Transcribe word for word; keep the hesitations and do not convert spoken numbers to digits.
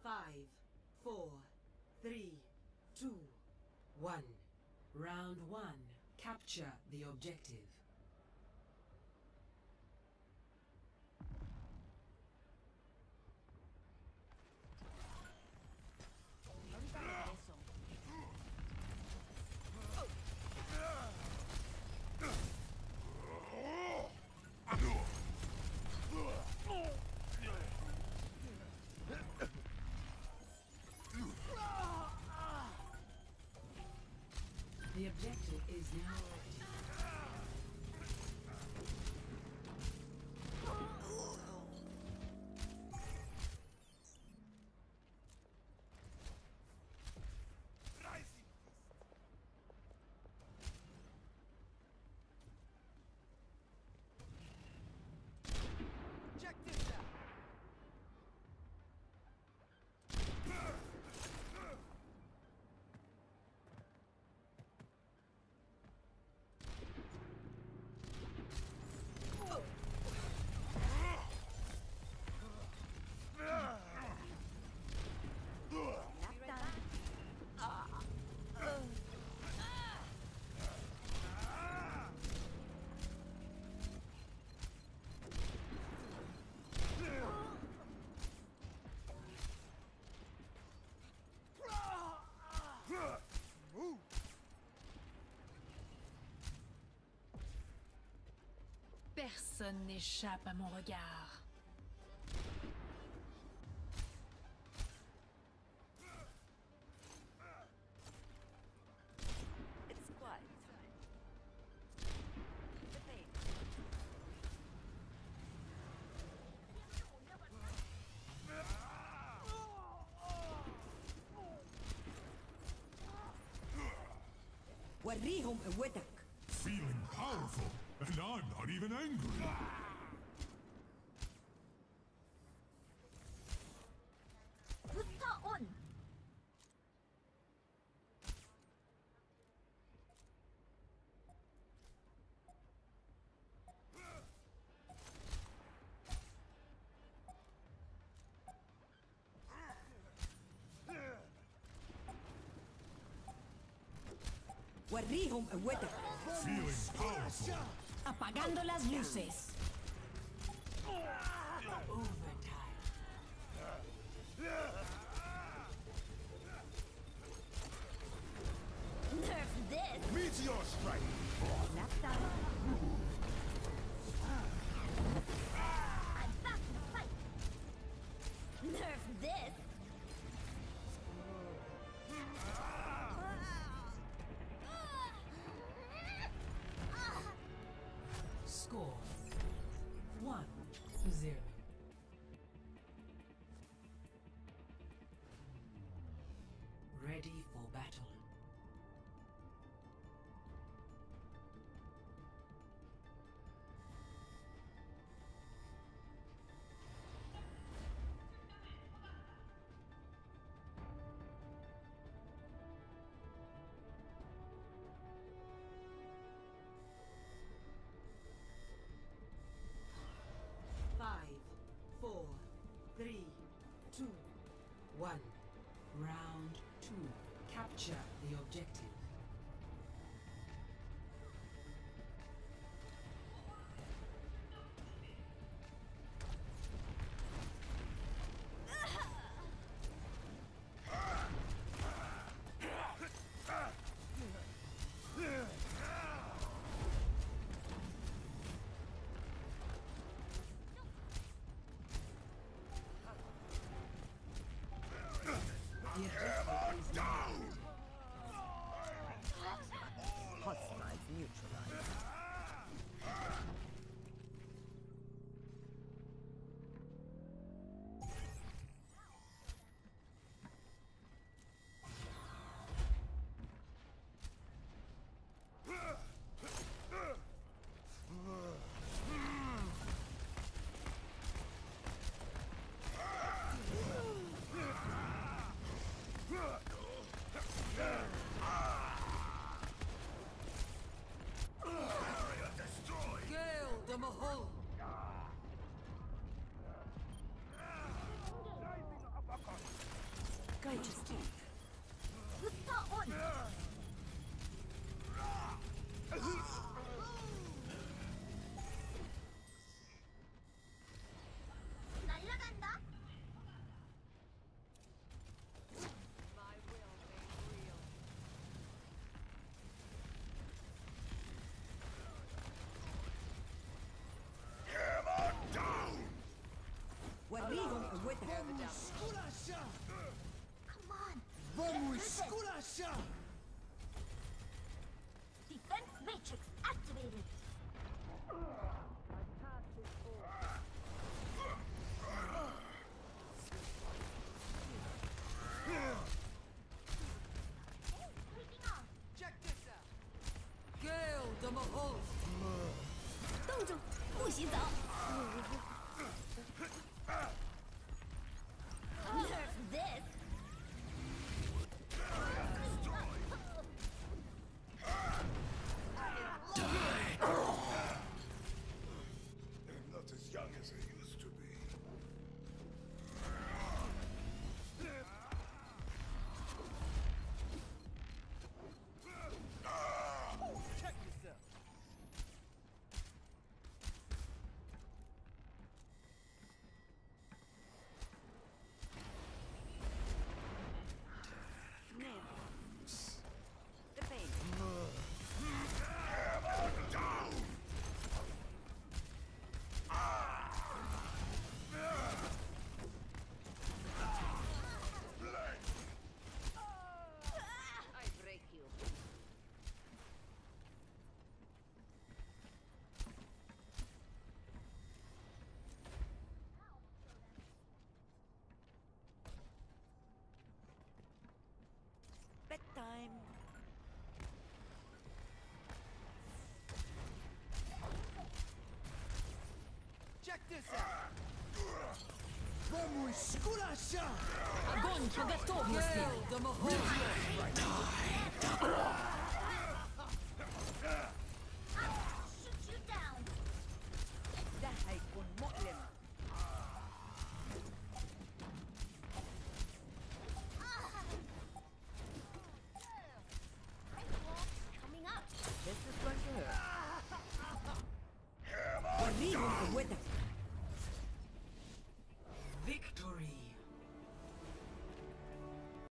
Five, four, three, two, one. Round one. Capture the objective. The objective is now Personne n'échappe à mon regard. It's quiet. وريهم قوتك. Feeling powerful, and I'm not even angry. 부스터 온. وريهم قوتك. Feeling powerful. Apagando las luces. Nerf this. Meteor strike! Next time. I'm back to fight. Nerf this. score. One to zero. Ready for battle. Five, four, three, two, one. Round two. Capture the objective. The objective is down. majesty. 날라간다. وريهم قوتك. Come on. Vamos esculachar! Defense matrix activated. Creeping on. Gale the Mahal. 冻住，不许走。Nerf this. I'm not as young as I used to be. Check yourself. The pain. I break you. Bedtime. Check this out. Vamos esculachar! Огонь по готовности! Gale the Mahal. Shoot you down. ده هيكون مؤلم. Coming up. This is going to hurt. وريهم قوتك.